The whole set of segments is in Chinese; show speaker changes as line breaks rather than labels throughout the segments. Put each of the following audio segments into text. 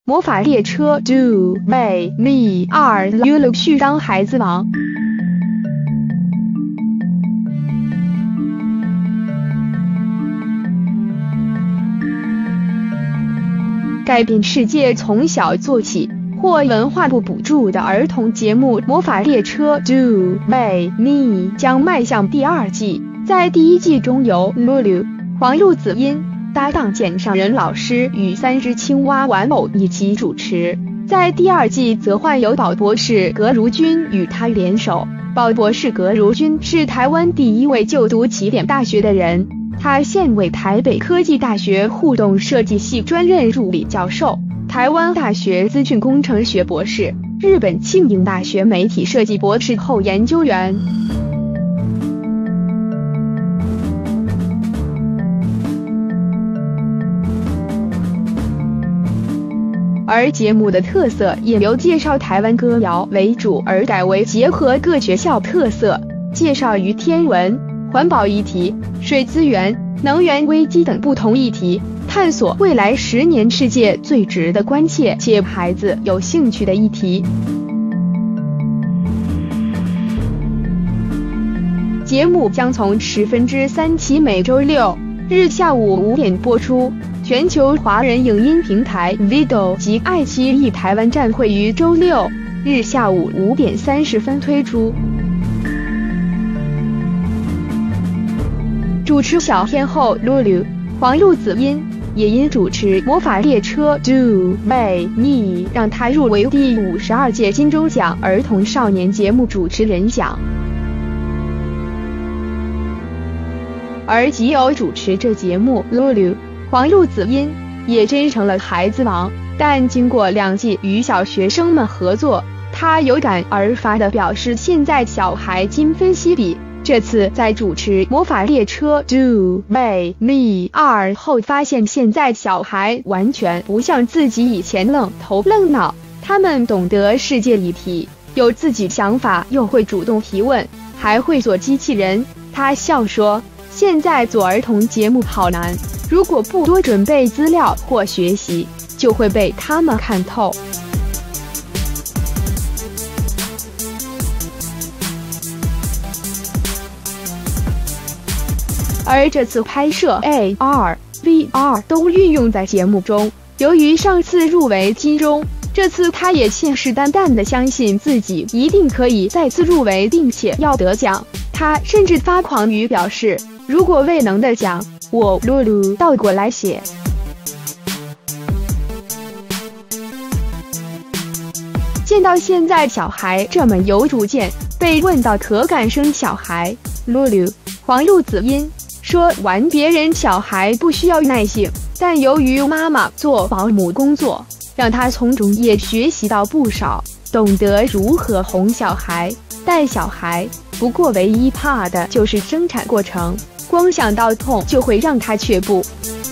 魔法列车DoReMi 2 Lulu 续当孩子王。改变世界从小做起，获文化部补助的儿童节目《魔法列车DoReMi》将迈向第2季。在第1季中，由 Lulu、黄璐子音搭档简上仁老师与3只青蛙玩偶一起主持。在第2季则换由宝博士葛如君与他联手。宝博士葛如君是台湾第1位就读起点大学的人，他现为台北科技大学互动设计系专任助理教授，台湾大学资讯工程学博士，日本庆应大学媒体设计博士后研究员。而节目的特色也由介绍台湾歌谣为主，而改为结合各学校特色，介绍于天文、环保议题、水资源、能源危机等不同议题，探索未来10年世界最值得关切且孩子有兴趣的议题。节目将从3期每周6日下午5点播出。全球华人影音平台 Video 及爱奇艺台湾站会于周6日下午5点30分推出。主持小天后 Lulu、黄璐子音也因主持《魔法列车DoReMi》让她入围第52届金钟奖儿童少年节目主持人奖。而即由主持这节目 Lulu、黄璐子音也真成了孩子王，但经过2季与小学生们合作，他有感而发地表示，现在小孩今非昔比。这次在主持《魔法列车DoReMi 2》后，发现现在小孩完全不像自己以前愣头愣脑，他们懂得世界议题，有自己想法，又会主动提问，还会做机器人。他笑说，现在做儿童节目好难，如果不多准备资料或学习，就会被他们看透。而这次拍摄 AR、VR 都运用在节目中。由于上次入围金钟，这次他也信誓旦旦地相信自己一定可以再次入围，并且要得奖。他甚至发狂语表示，如果未能得奖，我露露倒过来写。见到现在小孩这么有主见，被问到可敢生小孩，露露、黄璐子音说，玩别人小孩不需要耐性，但由于妈妈做保姆工作，让她从中也学习到不少，懂得如何哄小孩、带小孩。不过唯一怕的就是生产过程，光想到痛就会让她却步。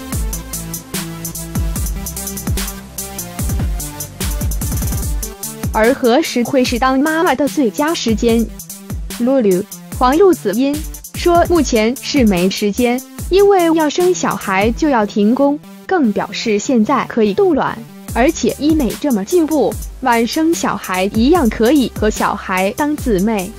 而何时会是当妈妈的最佳时间？露露、黄璐子音说，目前是没时间，因为要生小孩就要停工，更表示现在可以冻卵，而且医美这么进步，晚生小孩一样可以和小孩当姊妹。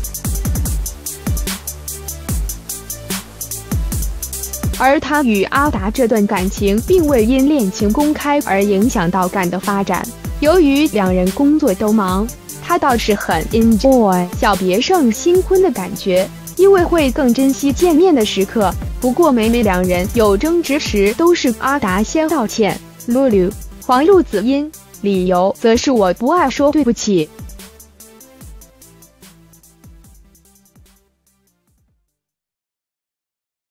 而他与阿达这段感情并未因恋情公开而影响到感的发展，由于两人工作都忙，他倒是很 enjoy 小别胜新婚的感觉，因为会更珍惜见面的时刻。不过每两人有争执时都是阿达先道歉，露露、黄璐子音理由则是我不爱说对不起。